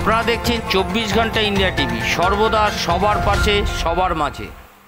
আপনারা দেখছেন 24 ঘন্টা ইন্ডিয়া টিভি, সর্বদা সবার পাশে সবার মাঝে।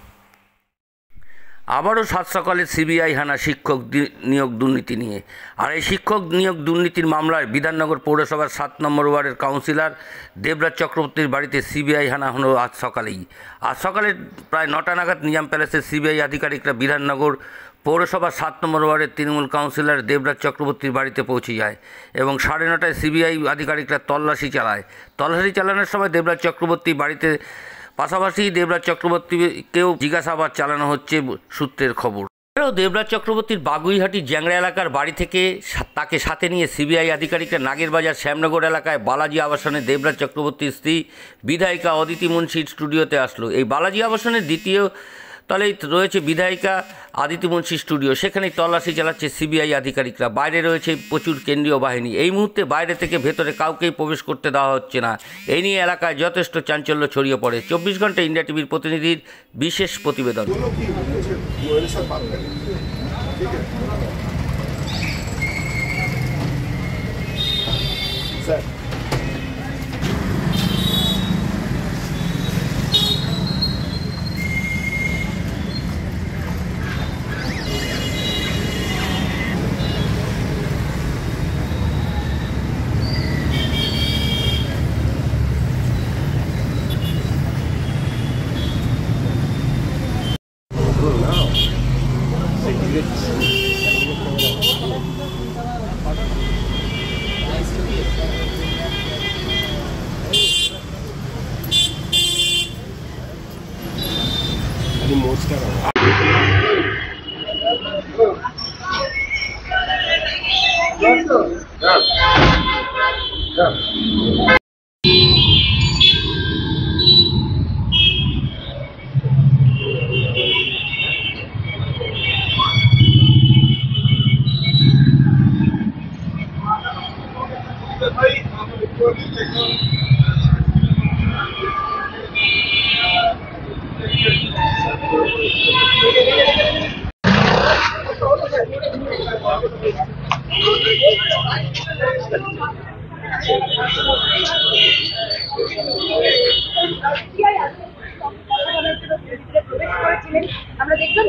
আবারও সাত সকালে সিবিআই হানা শিক্ষক নিয়োগ দুর্নীতি নিয়ে। আর এই শিক্ষক নিয়োগ দুর্নীতির মামলায় বিধাননগর পৌরসভার 7 নম্বর ওয়ার্ডের কাউন্সিলর দেবরাজ চক্রবর্তীর বাড়িতে সিবিআই হানা হলো আজ সকালেই। আজ সকালে প্রায় 9টা নাগাদ নিজাম প্যালেসের সিবিআই আধিকারিকরা বিধাননগর পৌরসভার 7 নম্বর ওয়ার্ডের তৃণমূল কাউন্সিলর দেবরাজ চক্রবর্তীর বাড়িতে পৌঁছে যায় এবং 9:30টায় সিবিআই আধিকারিকরা তল্লাশি চালায়। তল্লাশি চালানোর সময় দেবরাজ চক্রবর্তী বাড়িতে পাশাপাশি দেবরাজ চক্রবর্তীকেও জিজ্ঞাসাবাদ চালানো হচ্ছে সূত্রের খবর। দেবরাজ চক্রবর্তীর বাগুইহাটি জ্যাংরা এলাকার বাড়ি থেকে তাকে সাথে নিয়ে সিবিআই আধিকারিকরা নাগেরবাজার শ্যামনগর এলাকায় বালাজি আবাসনে দেবরাজ চক্রবর্তীর স্ত্রী বিধায়িকা অদিতি মুন্সির স্টুডিওতে আসলো। এই বালাজি আবাসনের দ্বিতীয় তলেই রয়েছে বিধায়িকা আদিতি মুন্সি স্টুডিও। সেখানেই তল্লাশি চালাচ্ছে সিবিআই আধিকারিকরা। বাইরে রয়েছে প্রচুর কেন্দ্রীয় বাহিনী। এই মুহূর্তে বাইরে থেকে ভেতরে কাউকেই প্রবেশ করতে দেওয়া হচ্ছে না। এই নিয়ে এলাকায় যথেষ্ট চাঞ্চল্য ছড়িয়ে পড়ে। 24 ঘন্টা ইন্ডিয়া টিভির প্রতিনিধির বিশেষ প্রতিবেদন। আমরা দেখলাম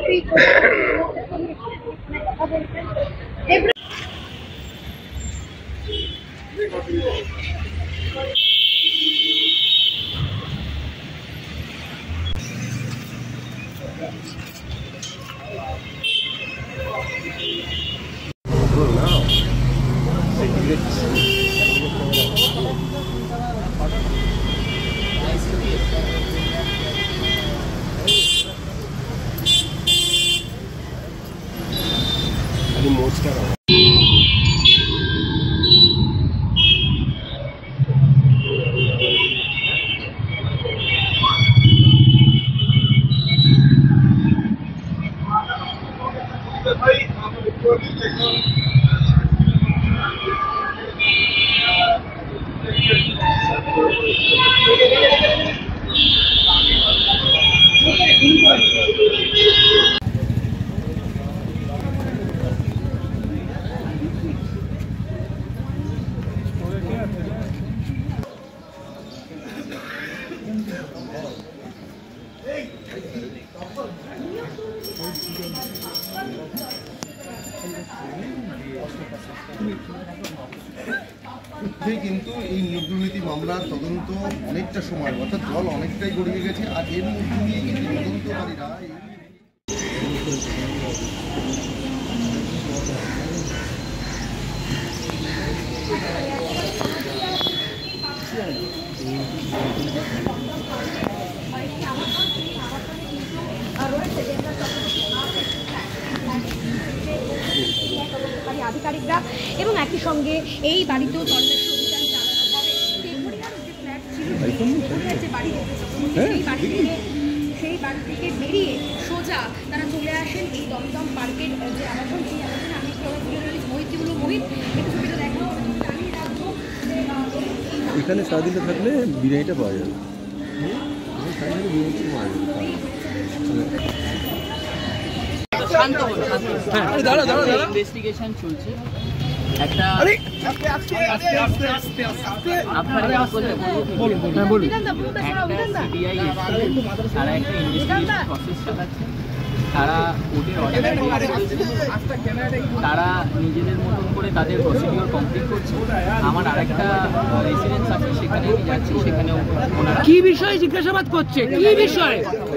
কিন্তু এই নিয়োগ দুর্নীতি মামলার তদন্ত অনেকটা সময় অর্থাৎ জল অনেকটাই গড়িয়ে গেছে। আর এর মধ্যে দিয়ে কিন্তু তদন্তকারীরা আধিকারিকরা এবং একই সঙ্গে এই বাড়িতেও তল্লাশি অভিযান চালানো হবে। তেঘরিয়ার যে ফ্ল্যাট ছিল যে বাড়ি সেই বাড়ি থেকে বেরিয়ে সোজা তারা চলে আসেন এই দমদম পার্কের যে আবাসন, সেই আবাসনে আমি মহিতিগুলো মোহিত একটু ছবিটা দেখানো আমি রাখবো। এখানে সারাদিনটা থাকলে বিরিয়ানিটা পাওয়া যাবে। শান্ত ইনভেস্টিগেশন চলছে। একটা আপনারা বলুন একটা সিবিআই তারা একটা ইনভেস্টিগেশন প্রসেস চালাচ্ছে, তারা কোর্টের অর্ডার তারা নিজেদের মতন করে তাদের প্রসিডিওর কমপ্লিট করছে। আমার আরেকটা রেসিডেন্স আছে, সেখানে আমি যাচ্ছি, সেখানেও ওনারা কি বিষয়ে জিজ্ঞাসাবাদ করছে, কি বিষয়ে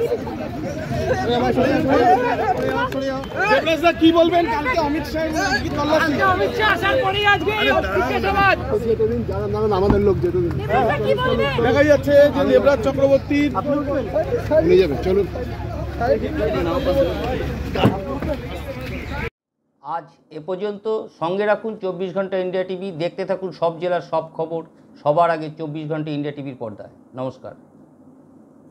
কি বলবেন? কালকে অমিত শাহ আসার পরে আজকে এই জিজ্ঞাসাবাদ আমাদের লোক যেতেদিন দেখা যাচ্ছে যে দেবরাজ চক্রবর্তী নিয়ে যাবে। চলুন। আজ এ পর্যন্ত। সঙ্গে রাখুন 24 ঘন্টা ইন্ডিয়া টিভি। দেখতে থাকুন সব জেলার সব খবর সবার আগে 24 ঘন্টা ইন্ডিয়া টিভির পর্দায়। নমস্কার।